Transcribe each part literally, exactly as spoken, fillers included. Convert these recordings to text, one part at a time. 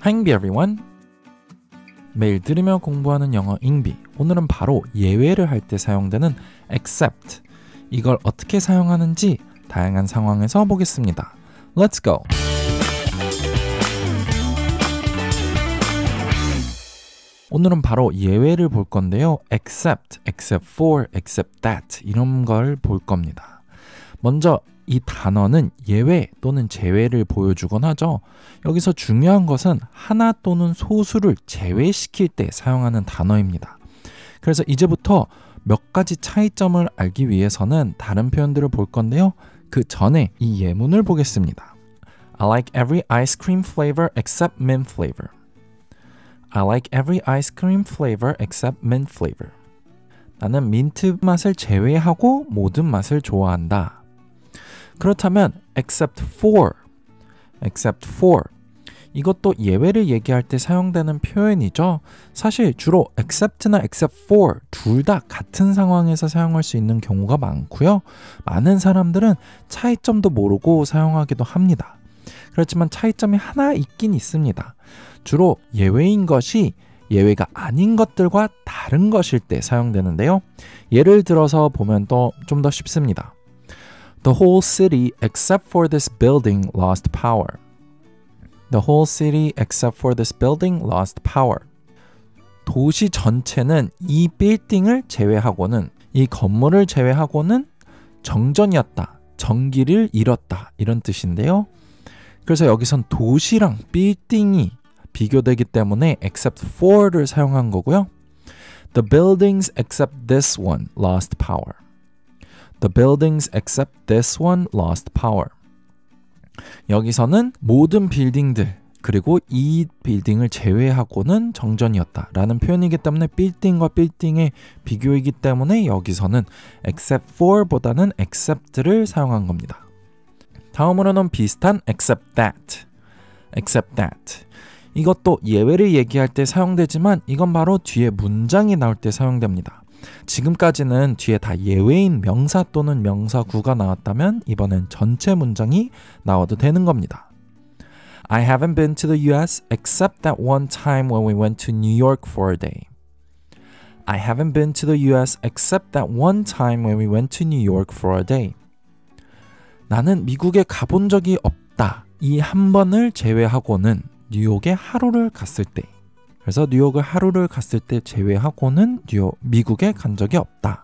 Hi 잉비 everyone. 매일 들으며 공부하는 영어 잉비. 오늘은 바로 예외를 할 때 사용되는 except. 이걸 어떻게 사용하는지 다양한 상황에서 보겠습니다. Let's go. 오늘은 바로 예외를 볼 건데요. except, except for, except that 이런 걸 볼 겁니다. 먼저 이 단어는 예외 또는 제외를 보여주곤 하죠. 여기서 중요한 것은 하나 또는 소수를 제외시킬 때 사용하는 단어입니다. 그래서 이제부터 몇 가지 차이점을 알기 위해서는 다른 표현들을 볼 건데요. 그 전에 이 예문을 보겠습니다. I like every ice cream flavor except mint flavor. I like every ice cream flavor except mint flavor. 나는 민트 맛을 제외하고 모든 맛을 좋아한다. 그렇다면 except for, except for 이것도 예외를 얘기할 때 사용되는 표현이죠. 사실 주로 except나 except for 둘 다 같은 상황에서 사용할 수 있는 경우가 많고요. 많은 사람들은 차이점도 모르고 사용하기도 합니다. 그렇지만 차이점이 하나 있긴 있습니다. 주로 예외인 것이 예외가 아닌 것들과 다른 것일 때 사용되는데요. 예를 들어서 보면 또 좀 더 쉽습니다. The whole city except for this building lost power. The whole city except for this building lost power. 도시 전체는 이 빌딩을 제외하고는, 이 건물을 제외하고는 정전이었다, 전기를 잃었다 이런 뜻인데요. 그래서 여기선 도시랑 빌딩이 비교되기 때문에 except for를 사용한 거고요. The buildings except this one lost power. The buildings except this one lost power. 여기서는 모든 빌딩들 그리고 이 빌딩을 제외하고는 정전이었다 라는 표현이기 때문에 빌딩과 빌딩의 비교이기 때문에 여기서는 except for 보다는 except를 사용한 겁니다. 다음으로는 비슷한 except that. except that. 이것도 예외를 얘기할 때 사용되지만 이건 바로 뒤에 문장이 나올 때 사용됩니다. 지금까지는 뒤에 다 예외인 명사 또는 명사구가 나왔다면 이번엔 전체 문장이 나와도 되는 겁니다. I haven't been to the U S except that one time when we went to New York for a day. I haven't been to the U S except that one time when we went to New York for a day. 나는 미국에 가본 적이 없다. 이 한 번을 제외하고는 뉴욕에 하루를 갔을 때. 그래서 뉴욕을 하루를 갔을 때 제외하고는 뉴욕, 미국에 간 적이 없다.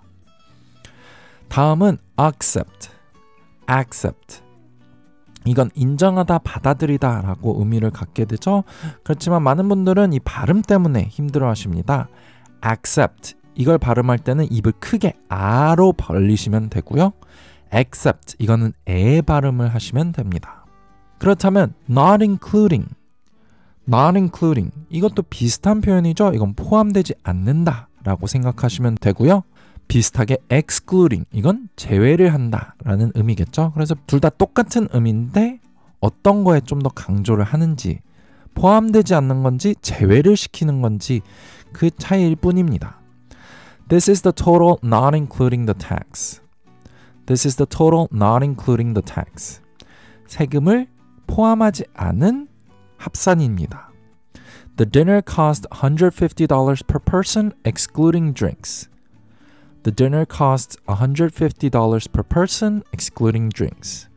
다음은 accept, accept. 이건 인정하다, 받아들이다 라고 의미를 갖게 되죠. 그렇지만 많은 분들은 이 발음 때문에 힘들어 하십니다. accept, 이걸 발음할 때는 입을 크게 아로 벌리시면 되고요. accept, 이거는 에 발음을 하시면 됩니다. 그렇다면 not including, not including 이것도 비슷한 표현이죠. 이건 포함되지 않는다 라고 생각하시면 되고요. 비슷하게 excluding 이건 제외를 한다 라는 의미겠죠. 그래서 둘 다 똑같은 의미인데 어떤 거에 좀 더 강조를 하는지, 포함되지 않는 건지 제외를 시키는 건지 그 차이일 뿐입니다. This is the total not including the tax. This is the total not including the tax. 세금을 포함하지 않은 합산입니다. The dinner cost one hundred fifty dollars per person excluding drinks. The dinner cost one hundred fifty dollars per person excluding drinks.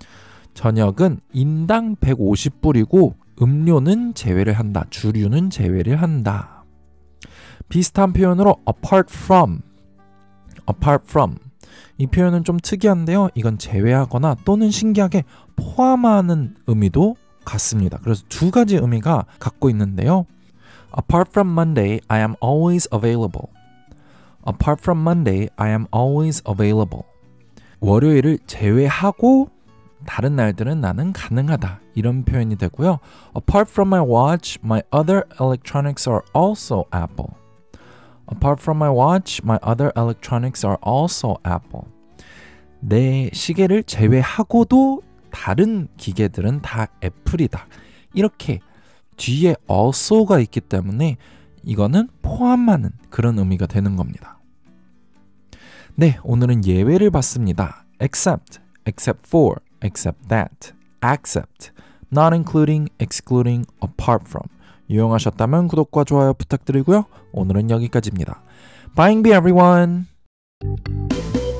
저녁은 인당 백오십 불이고 음료는 제외를 한다. 주류는 제외를 한다. 비슷한 표현으로 apart from, apart from 이 표현은 좀 특이한데요. 이건 제외하거나 또는 신기하게 포함하는 의미도 같습니다. 그래서 두 가지 의미가 갖고 있는데요. Apart from Monday, I am always available. Apart from Monday, I am always available. 월요일을 제외하고 다른 날들은 나는 가능하다. 이런 표현이 되고요. Apart from my watch, my other electronics are also Apple. Apart from my watch, my other electronics are also Apple. 내 시계를 제외하고도 다른 기계들은 다 애플이다. 이렇게 뒤에 also가 있기 때문에 이거는 포함하는 그런 의미가 되는 겁니다. 네, 오늘은 예외를 봤습니다. except, except for, except that, accept, not including, excluding, apart from. 유용하셨다면 구독과 좋아요 부탁드리고요. 오늘은 여기까지입니다. Bye everyone!